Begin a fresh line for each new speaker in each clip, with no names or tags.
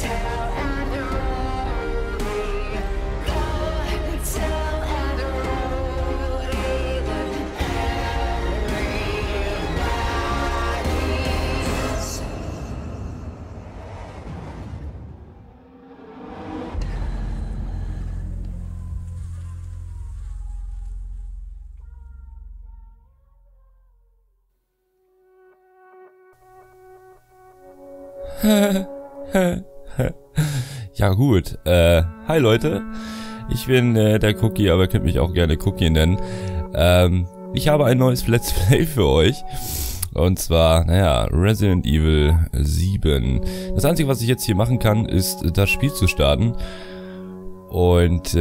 Ja gut, hi Leute, ich bin der Cookie, aber ihr könnt mich auch gerne Cookie nennen. Ich habe ein neues Let's Play für euch. Und zwar, naja, Resident Evil 7. Das Einzige, was ich jetzt hier machen kann, ist das Spiel zu starten. Und,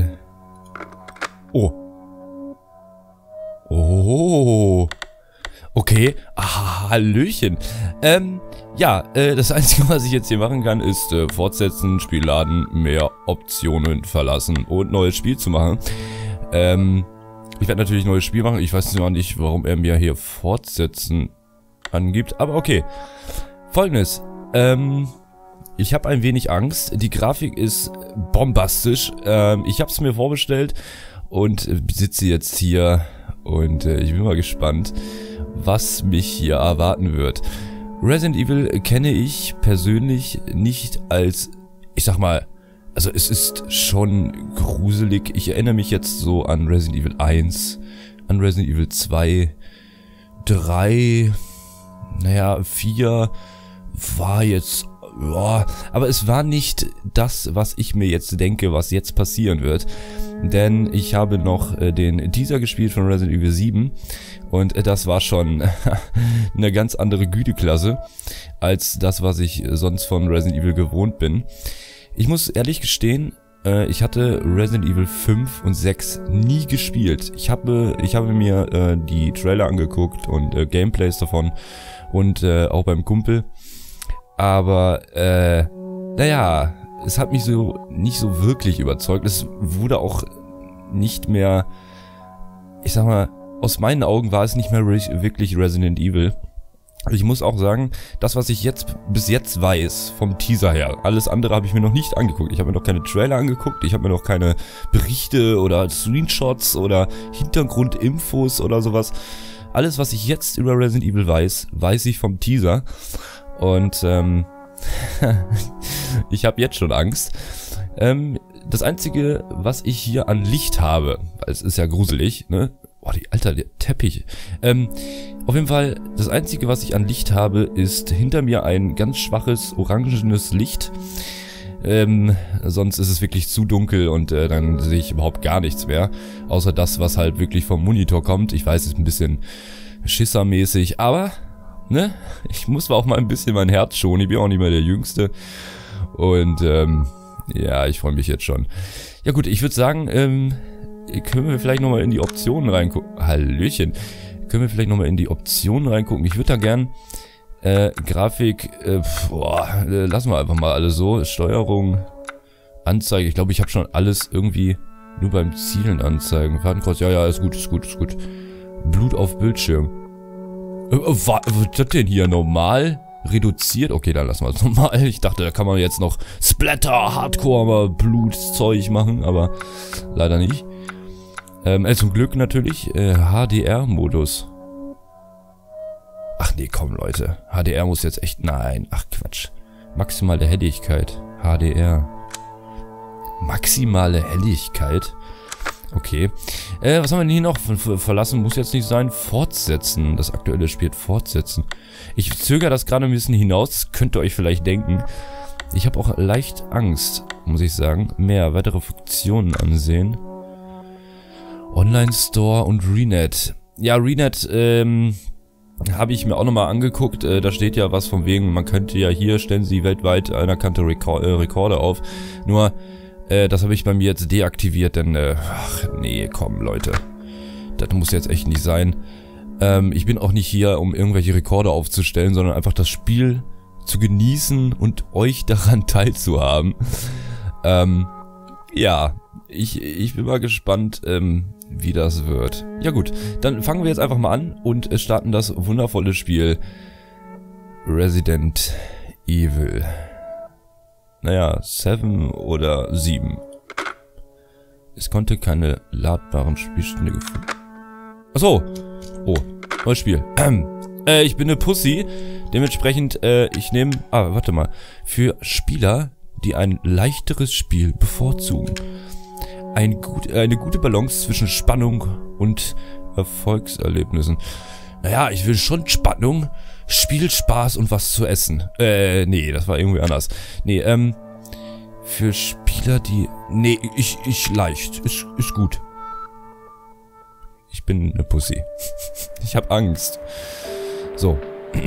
Oh. Okay. Ah, Hallöchen. Ja, das Einzige, was ich jetzt hier machen kann, ist fortsetzen, Spiel laden, mehr Optionen verlassen und neues Spiel zu machen. Ich werde natürlich ein neues Spiel machen. Ich weiß noch nicht, warum er mir hier fortsetzen angibt. Aber okay. Folgendes. Ich habe ein wenig Angst. Die Grafik ist bombastisch. Ich habe es mir vorbestellt und sitze jetzt hier und ich bin mal gespannt, was mich hier erwarten wird. Resident Evil kenne ich persönlich nicht als, ich sag mal, also es ist schon gruselig. Ich erinnere mich jetzt so an Resident Evil 1, an Resident Evil 2, 3, naja, 4 war jetzt, ja, aber es war nicht das, was ich mir jetzt denke, was jetzt passieren wird. Denn ich habe noch den Teaser gespielt von Resident Evil 7 und das war schon eine ganz andere Güteklasse als das, was ich sonst von Resident Evil gewohnt bin. Ich muss ehrlich gestehen, ich hatte Resident Evil 5 und 6 nie gespielt. Ich habe mir die Trailer angeguckt und Gameplays davon und auch beim Kumpel. Aber, naja, es hat mich so nicht so wirklich überzeugt. Es wurde auch nicht mehr, ich sag mal, aus meinen Augen war es nicht mehr wirklich Resident Evil. Ich muss auch sagen, das, was ich jetzt bis jetzt weiß vom Teaser her, alles andere habe ich mir noch nicht angeguckt. Ich habe mir noch keine Trailer angeguckt, ich habe mir noch keine Berichte oder Screenshots oder Hintergrundinfos oder sowas. Alles, was ich jetzt über Resident Evil weiß, weiß ich vom Teaser. Und ich habe jetzt schon Angst. Das Einzige, was ich hier an Licht habe, weil es ist ja gruselig, ne? Boah, der Teppich. Auf jeden Fall, das Einzige, was ich an Licht habe, ist hinter mir ein ganz schwaches, orangenes Licht. Sonst ist es wirklich zu dunkel und dann sehe ich überhaupt gar nichts mehr. Außer das, was halt wirklich vom Monitor kommt. Ich weiß, es ist ein bisschen schissermäßig, aber ne, ich muss auch mal ein bisschen mein Herz schonen. Ich bin auch nicht mehr der Jüngste. Und ja, ich freue mich jetzt schon. Ja gut, ich würde sagen, können wir vielleicht nochmal in die Optionen reingucken. Hallöchen. Können wir vielleicht nochmal in die Optionen reingucken. Ich würde da gern Grafik, lassen wir einfach mal alles so. Steuerung, Anzeige. Ich glaube, ich habe schon alles irgendwie nur beim Zielen anzeigen. Fadenkreuz, ja, ist gut. Blut auf Bildschirm. Was ist das denn hier? Normal? Reduziert? Okay, dann lassen wir es normal. Ich dachte, da kann man jetzt noch Splatter, Hardcore, Blutzeug machen, aber leider nicht. Zum Glück natürlich HDR-Modus. Ach nee, komm Leute. HDR muss jetzt echt... Nein, ach Quatsch. Maximale Helligkeit. HDR. Maximale Helligkeit? Okay. Was haben wir denn hier noch? Verlassen muss jetzt nicht sein. Fortsetzen. Das aktuelle Spiel fortsetzen. Ich zögere das gerade ein bisschen hinaus. Das könnt ihr euch vielleicht denken. Ich habe auch leicht Angst, muss ich sagen. Mehr weitere Funktionen ansehen. Online-Store und Renet. Ja, Renet, habe ich mir auch nochmal angeguckt. Da steht ja was von wegen, man könnte ja hier, stellen Sie weltweit anerkannte Rekorde auf. Nur, das habe ich bei mir jetzt deaktiviert, denn, ach nee, komm Leute. Das muss jetzt echt nicht sein. Ich bin auch nicht hier, um irgendwelche Rekorde aufzustellen, sondern einfach das Spiel zu genießen und euch daran teilzuhaben. Ja, ich bin mal gespannt, wie das wird. Ja gut, dann fangen wir jetzt einfach mal an und starten das wundervolle Spiel Resident Evil naja, 7 oder 7. Es konnte keine ladbaren Spielstände gefunden. Achso. Oh, neues Spiel. Ich bin eine Pussy. Dementsprechend, ich nehme... warte mal. Für Spieler, die ein leichteres Spiel bevorzugen. Eine gute Balance zwischen Spannung und Erfolgserlebnissen. Naja, ich will schon Spannung, Spielspaß und was zu essen. Nee, das war irgendwie anders. Nee, für Spieler, die... Nee, ich leicht. Ist gut. Ich bin eine Pussy. Ich hab Angst. So.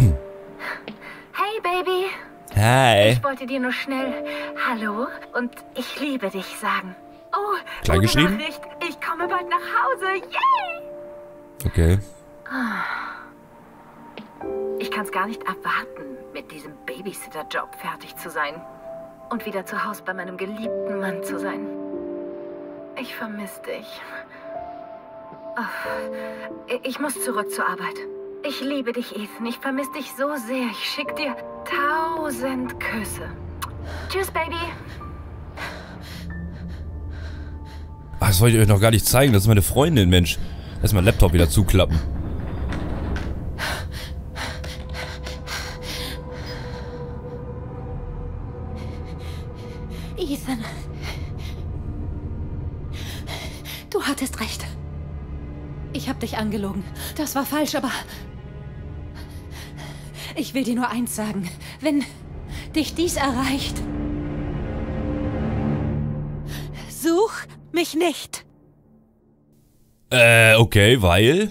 Hey, Baby.
Hi.
Ich wollte dir nur schnell Hallo und ich liebe dich sagen. Oh,
klein geschrieben?
Nachricht. Ich komme bald nach Hause. Yay!
Okay.
Ich kann's gar nicht erwarten, mit diesem Babysitter-Job fertig zu sein. Und wieder zu Hause bei meinem geliebten Mann zu sein. Ich vermisse dich. Oh, ich muss zurück zur Arbeit. Ich liebe dich, Ethan. Ich vermisse dich so sehr. Ich schick dir 1000 Küsse. Tschüss, Baby.
Ach, das wollte ich euch noch gar nicht zeigen. Das ist meine Freundin, Mensch. Lass mal Laptop wieder zuklappen.
Ethan. Du hattest recht. Ich habe dich angelogen. Das war falsch, aber... Ich will dir nur eins sagen. Wenn dich dies erreicht... Such mich nicht.
Okay, weil...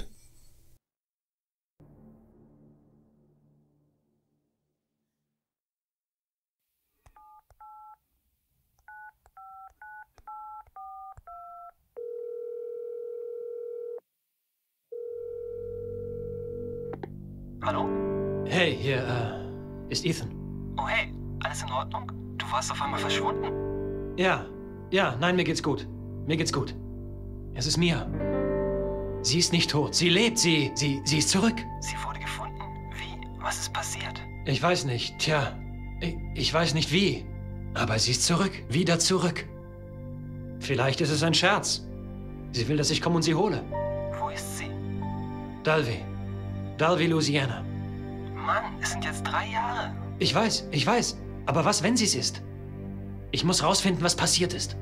Hallo?
Hey, hier, ist Ethan.
Oh hey, alles in Ordnung? Du warst auf einmal verschwunden.
Ja, nein, mir geht's gut. Mir geht's gut. Es ist Mia. Sie ist nicht tot. Sie lebt. Sie ist zurück.
Sie wurde gefunden? Wie? Was ist passiert?
Ich weiß nicht. Tja, ich weiß nicht wie. Aber sie ist zurück. Wieder zurück. Vielleicht ist es ein Scherz. Sie will, dass ich komme und sie hole.
Wo ist sie?
Dalvey, Louisiana.
Mann, es sind jetzt 3 Jahre.
Ich weiß. Aber was, wenn sie es ist? Ich muss rausfinden, was passiert ist.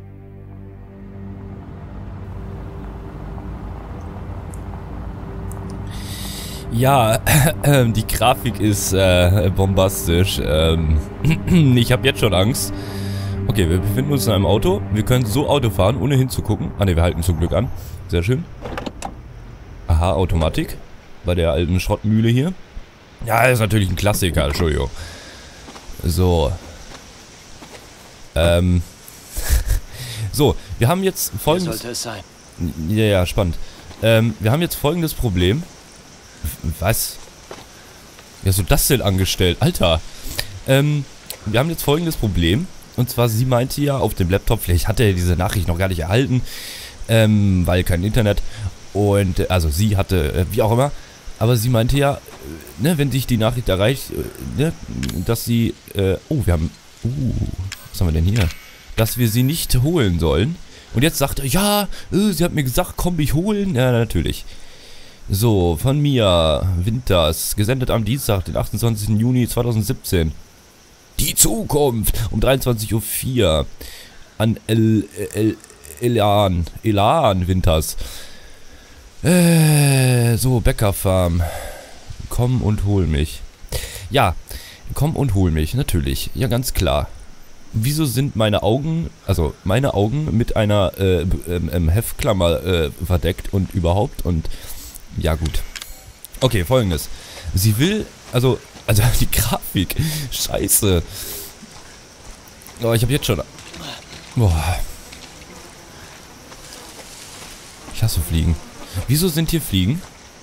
Ja, die Grafik ist bombastisch. Ich habe jetzt schon Angst. Okay, wir befinden uns in einem Auto. Wir können so Auto fahren, ohne hinzugucken. Ah ne, wir halten zum Glück an. Sehr schön. Aha, Automatik. Bei der alten Schrottmühle hier. Ja, ist natürlich ein Klassiker, Entschuldigung. So. So, wir haben jetzt folgendes...
Sollte es sein.
Ja, spannend. Wir haben jetzt folgendes Problem. Was? Wie hast du das denn angestellt? Alter. Wir haben jetzt folgendes Problem. Und zwar, sie meinte ja auf dem Laptop, vielleicht hat er diese Nachricht noch gar nicht erhalten, weil kein Internet. Und, also sie hatte, wie auch immer. Aber sie meinte ja, ne, wenn sich die Nachricht erreicht, ne, dass sie, oh, wir haben, was haben wir denn hier? Dass wir sie nicht holen sollen. Und jetzt sagt er, ja, sie hat mir gesagt, komm mich holen. Ja, natürlich. So, von Mia Winters, gesendet am Dienstag, den 28. Juni 2017. Die Zukunft um 23:04 Uhr an Elan Winters. So, Bäckerfarm. Komm und hol mich. Ja, komm und hol mich, natürlich. Ja, ganz klar. Wieso sind meine Augen, also meine Augen mit einer Heftklammer verdeckt und überhaupt und ja gut. Okay, folgendes. Sie will, also die Grafik, scheiße. Oh, ich habe jetzt schon, boah. Ich hasse Fliegen. Wieso sind hier Fliegen?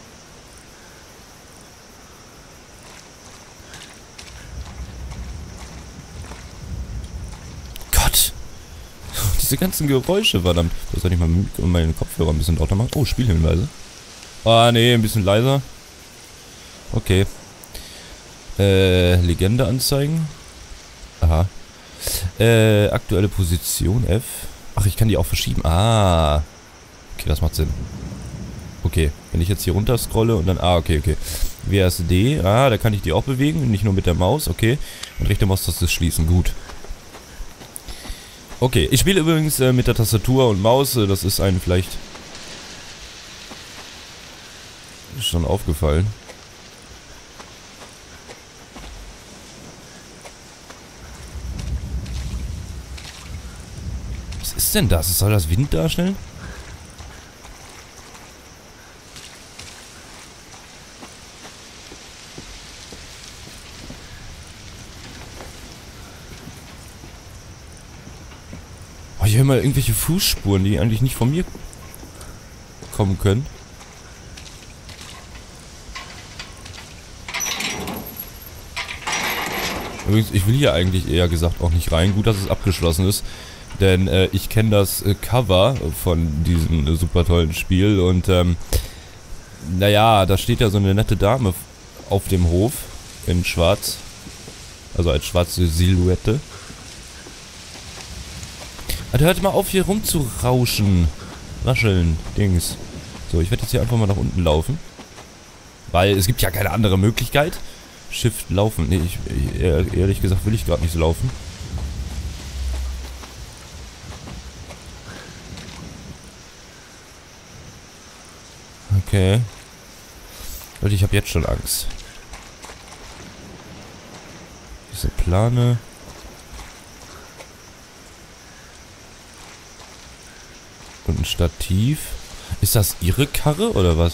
Gott. Diese ganzen Geräusche, verdammt. Das soll ich mal meine Kopfhörer ein bisschen lauter machen. Oh, Spielhinweise. Ah, nee, ein bisschen leiser. Okay. Legende anzeigen. Aha. Aktuelle Position F. Ach, ich kann die auch verschieben. Ah. Okay, das macht Sinn. Okay, wenn ich jetzt hier runter scrolle und dann... Ah, okay. WASD. Ah, da kann ich die auch bewegen. Nicht nur mit der Maus. Okay. Und rechte Maustaste schließen. Gut. Okay, ich spiele übrigens mit der Tastatur und Maus. Das ist einem vielleicht schon aufgefallen. Was ist denn das? Soll das Wind darstellen? Oh, hier haben wir irgendwelche Fußspuren, die eigentlich nicht von mir kommen können. Übrigens, ich will hier eigentlich eher gesagt auch nicht rein. Gut, dass es abgeschlossen ist. Denn ich kenne das Cover von diesem super tollen Spiel. Und naja, da steht ja so eine nette Dame auf dem Hof in schwarz. Also als schwarze Silhouette. Also hört mal auf hier rumzurauschen. Rascheln, Dings. So, ich werde jetzt hier einfach mal nach unten laufen. Weil es gibt ja keine andere Möglichkeit. Shift laufen. Nee, ehrlich gesagt will ich gerade nicht so laufen. Okay. Leute, ich habe jetzt schon Angst. Diese Plane. Und ein Stativ. Ist das ihre Karre oder was?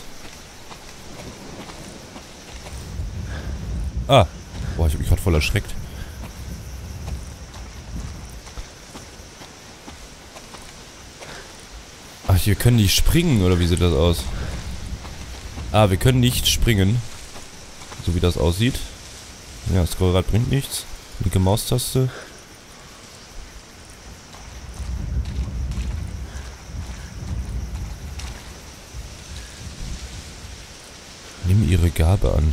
Ah. Boah, ich hab mich gerade voll erschreckt. Ach, wir können nicht springen, oder wie sieht das aus? Ah, wir können nicht springen. So wie das aussieht. Ja, das Scrollrad bringt nichts. Linke Maustaste. Nimm ihre Gabe an.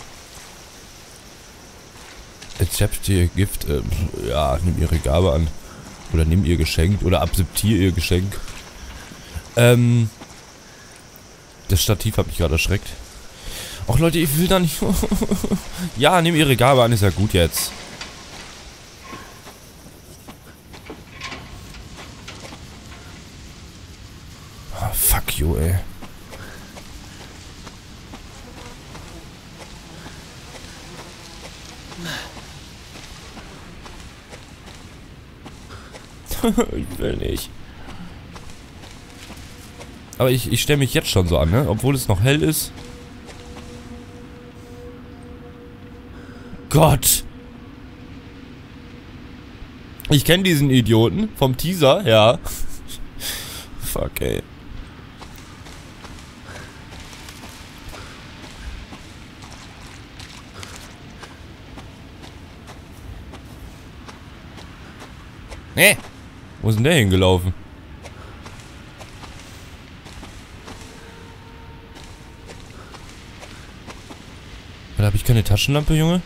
Accept ihr Gift. Ja, nimm ihre Gabe an. Oder nimm ihr Geschenk. Oder akzeptiere ihr Geschenk. Das Stativ hat mich gerade erschreckt. Ach Leute, ich will da nicht... Ja, nimm ihre Gabe an, ist ja gut jetzt. Oh, fuck you, ey. Ich will nicht. Aber ich stelle mich jetzt schon so an, ne? Obwohl es noch hell ist. Gott! Ich kenne diesen Idioten vom Teaser, ja. Fuck, ey. Nee. Wo ist denn der hingelaufen? Da habe ich keine Taschenlampe, Junge.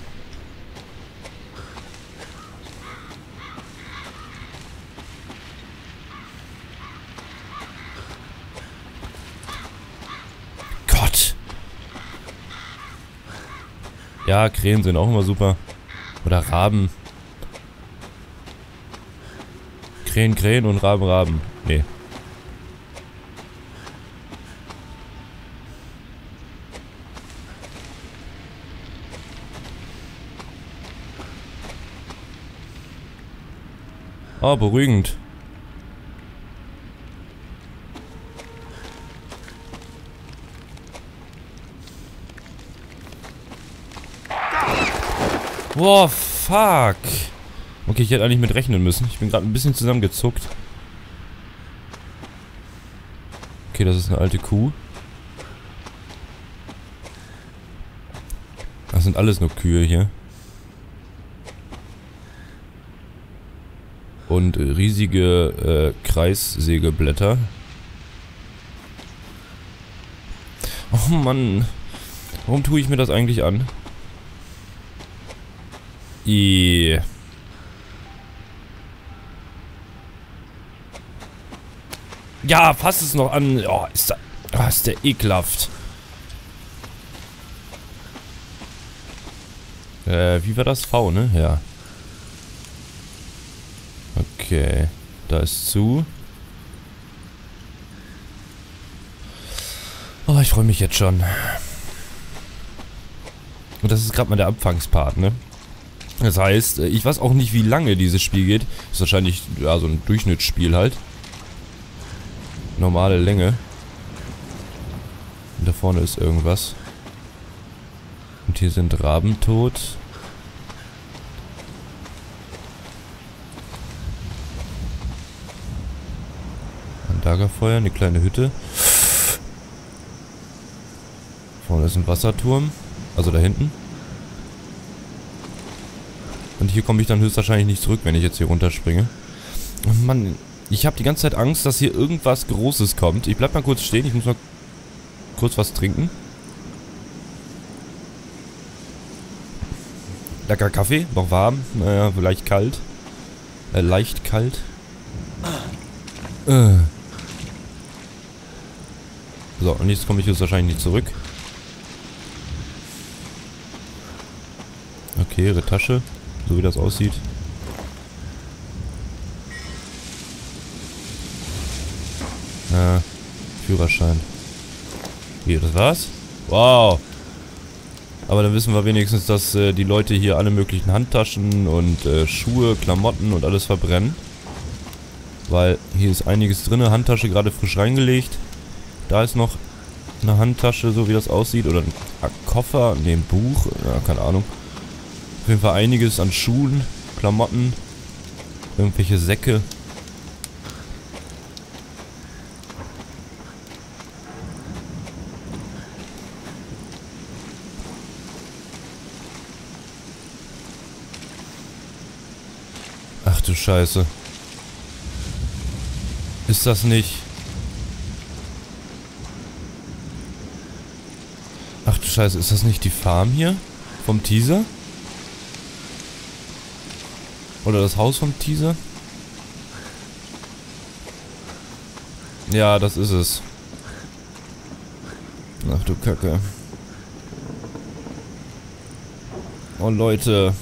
Gott. Ja, Krähen sind auch immer super. Oder Raben. Krähen, Krähen und Raben, Raben. Nee. Oh, beruhigend. Boah, fuck. Okay, ich hätte eigentlich mit rechnen müssen. Ich bin gerade ein bisschen zusammengezuckt. Okay, das ist eine alte Kuh. Das sind alles nur Kühe hier. Und riesige Kreissägeblätter. Oh Mann. Warum tue ich mir das eigentlich an? Ja, fass es noch an. Oh, ist der ekelhaft. Wie war das? V, ne? Ja. Okay. Da ist zu. Oh, ich freue mich jetzt schon. Und das ist gerade mal der Anfangspart, ne? Das heißt, ich weiß auch nicht, wie lange dieses Spiel geht. Ist wahrscheinlich, ja, so ein Durchschnittsspiel halt. Normale Länge. Und da vorne ist irgendwas. Und hier sind Raben tot. Ein Lagerfeuer, eine kleine Hütte. Vorne ist ein Wasserturm. Also da hinten. Und hier komme ich dann höchstwahrscheinlich nicht zurück, wenn ich jetzt hier runterspringe. Oh Mann, ich habe die ganze Zeit Angst, dass hier irgendwas Großes kommt. Ich bleib mal kurz stehen, ich muss mal kurz was trinken. Lecker Kaffee, noch warm, naja, vielleicht kalt. Leicht kalt. So, und jetzt komme ich höchstwahrscheinlich nicht zurück. Okay, ihre Tasche, so wie das aussieht. Führerschein. Hier, das war's? Wow. Aber dann wissen wir wenigstens, dass die Leute hier alle möglichen Handtaschen und Schuhe, Klamotten und alles verbrennen. Weil hier ist einiges drin. Handtasche gerade frisch reingelegt. Da ist noch eine Handtasche, so wie das aussieht. Oder ein Koffer, ne, ein Buch. Ja, keine Ahnung. Auf jeden Fall einiges an Schuhen, Klamotten, irgendwelche Säcke. Ach du Scheiße. Ist das nicht... Ach du Scheiße, ist das nicht die Farm hier? Vom Teaser? Oder das Haus vom Teaser? Ja, das ist es. Ach du Kacke. Oh Leute.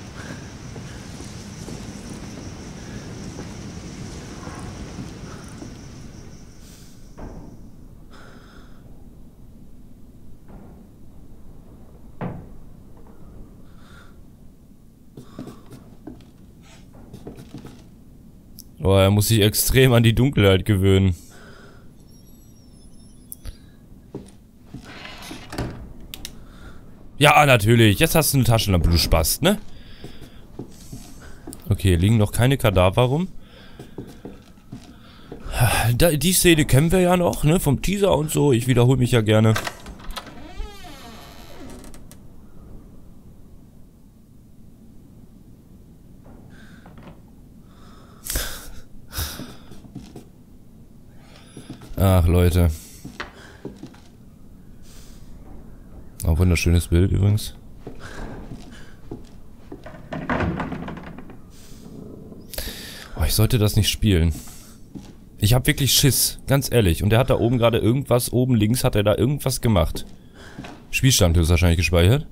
Oh, er muss sich extrem an die Dunkelheit gewöhnen. Ja, natürlich. Jetzt hast du eine Taschenlampe, du Spast, ne? Okay, liegen noch keine Kadaver rum. Die Szene kennen wir ja noch, ne? Vom Teaser und so. Ich wiederhole mich ja gerne. Ach, Leute. Auch wunderschönes Bild übrigens. Oh, ich sollte das nicht spielen. Ich habe wirklich Schiss, ganz ehrlich. Und der hat da oben gerade irgendwas, oben links hat er da irgendwas gemacht. Spielstand ist wahrscheinlich gespeichert.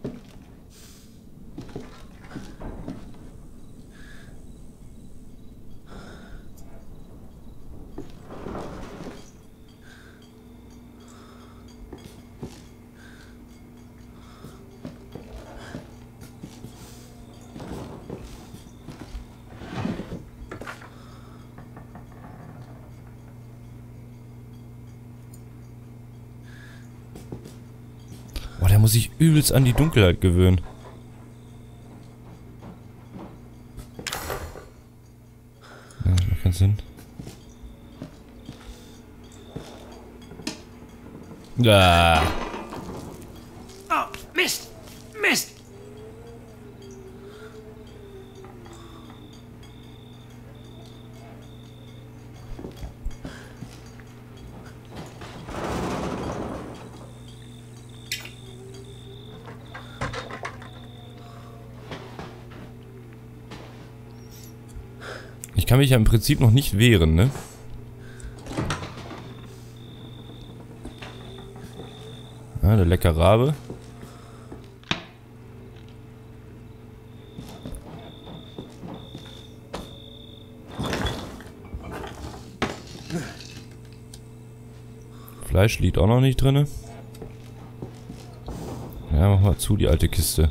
Der muss sich übelst an die Dunkelheit gewöhnen. Ja, das macht keinen Sinn. Ah.
Oh, Mist! Mist!
Ich kann mich ja im Prinzip noch nicht wehren, ne? Ja, der lecker Rabe. Fleisch liegt auch noch nicht drin. Ja, mach mal zu, die alte Kiste.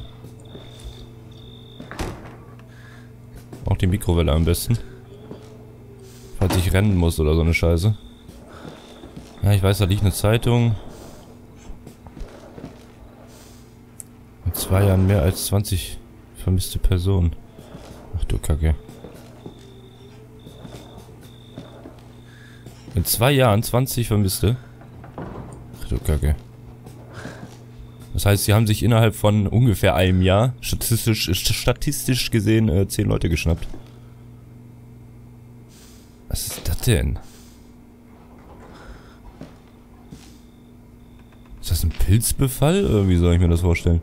Auch die Mikrowelle am besten. Falls ich rennen muss oder so eine Scheiße. Ja, ich weiß, da liegt eine Zeitung. In 2 Jahren mehr als 20 vermisste Personen. Ach du Kacke. In 2 Jahren 20 Vermisste? Ach du Kacke. Das heißt, sie haben sich innerhalb von ungefähr einem Jahr statistisch gesehen 10 Leute geschnappt. Was ist das denn? Ist das ein Pilzbefall? Oder wie soll ich mir das vorstellen?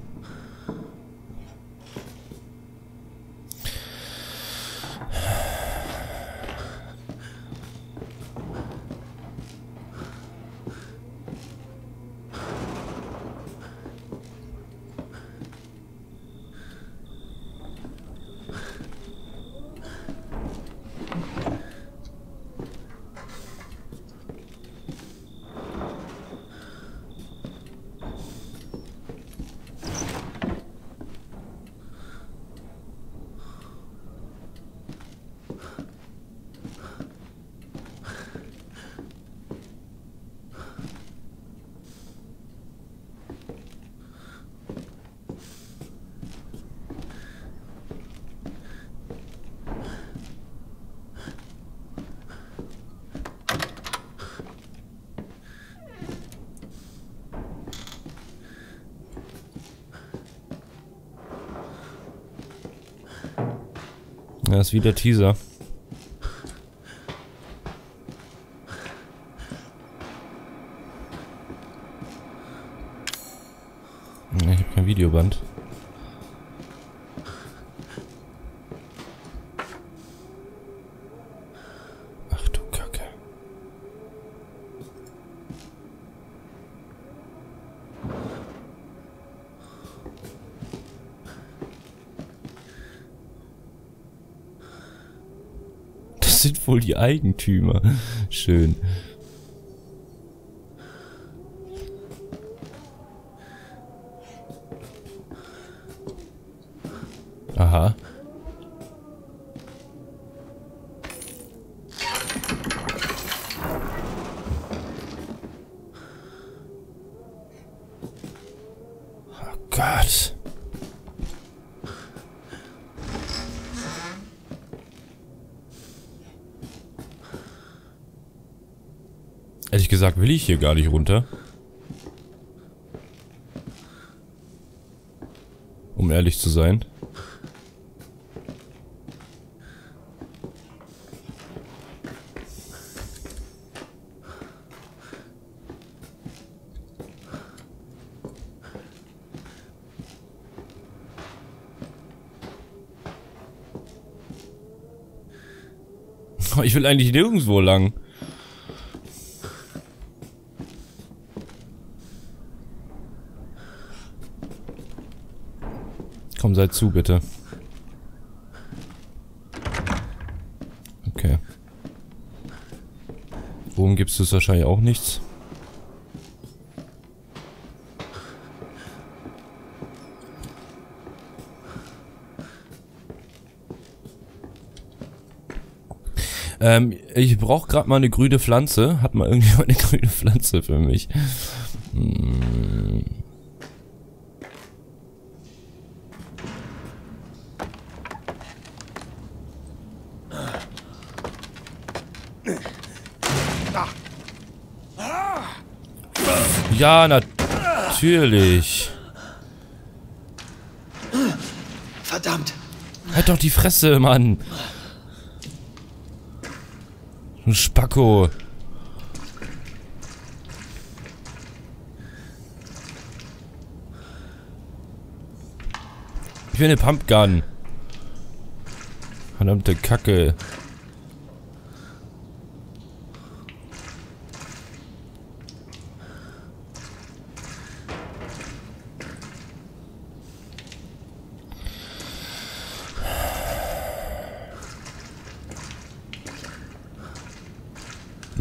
Das ist wie der Teaser. Ich habe kein Videoband. Ach du Kacke. Das sind wohl die Eigentümer. Schön. Aha. Oh Gott. Ehrlich gesagt will ich hier gar nicht runter. Um ehrlich zu sein. Ich will eigentlich nirgendwo lang. Komm, sei zu, bitte. Okay. Oben gibst du es wahrscheinlich auch nichts. Ich brauche gerade mal eine grüne Pflanze. Hat mal irgendjemand eine grüne Pflanze für mich? Ja, natürlich.
Verdammt!
Halt doch die Fresse, Mann. Du Spacko. Ich will eine Pumpgun. Verdammte Kacke.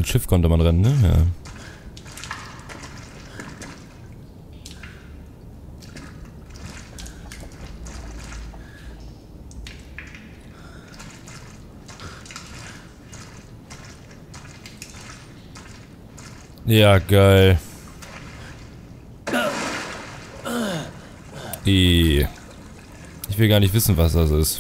Zum Schiff konnte man rennen, ne? Ja. Ja, geil. Ich will gar nicht wissen, was das ist.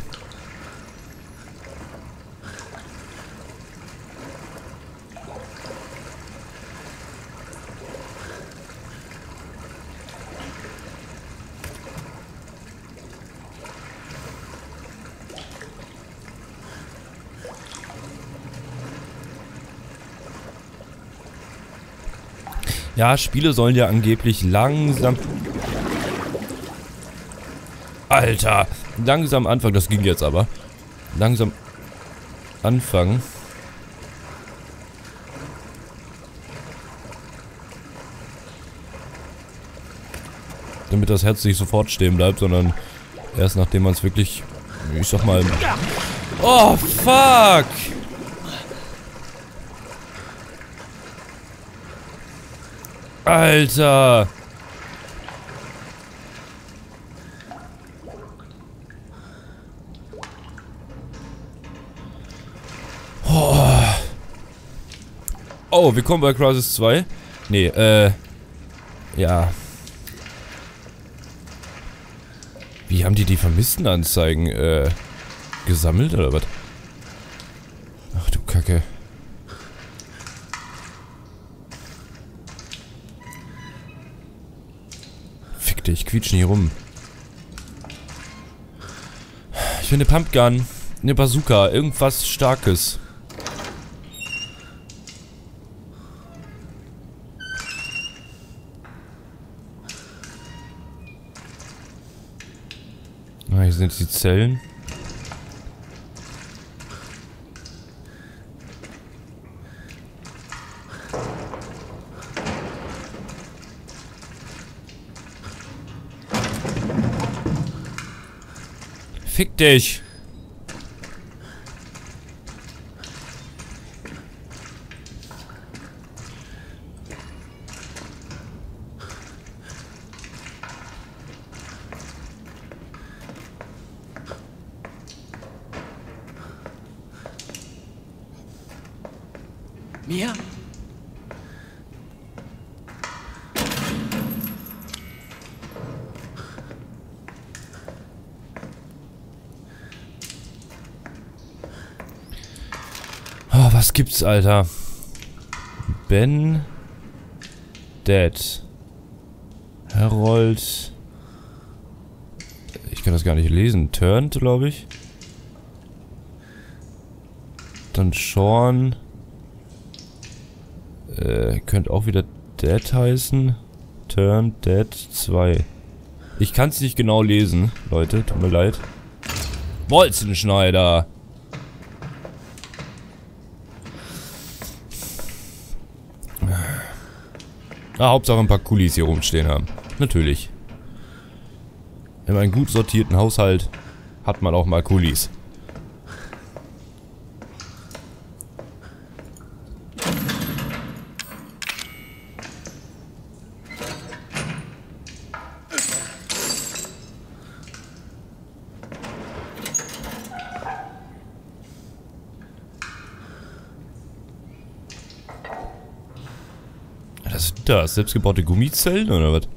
Ja, Spiele sollen ja angeblich langsam... Alter! Langsam anfangen, das ging jetzt aber. Langsam anfangen. Damit das Herz nicht sofort stehen bleibt, sondern erst nachdem man es wirklich... Ich sag mal... Oh, fuck! Alter! Oh, willkommen bei Crysis 2. Nee, ja. Wie haben die Vermisstenanzeigen, gesammelt oder was? Ach du Kacke. Fick dich, quietsch nicht rum. Ich will eine Pumpgun, eine Bazooka, irgendwas Starkes. Ah, hier sind die Zellen. Fick dich!
Mia?
Oh, was gibt's, Alter? Ben Dead. Harold. Ich kann das gar nicht lesen. Turned, glaube ich. Dann Sean. Könnte auch wieder Dead heißen. Turned Dead 2. Ich kann es nicht genau lesen, Leute. Tut mir leid. Bolzenschneider. Ah, Hauptsache ein paar Kulis hier rumstehen haben. Natürlich. In einem gut sortierten Haushalt hat man auch mal Kulis. Was ist das? Selbstgebaute Gummizellen oder was?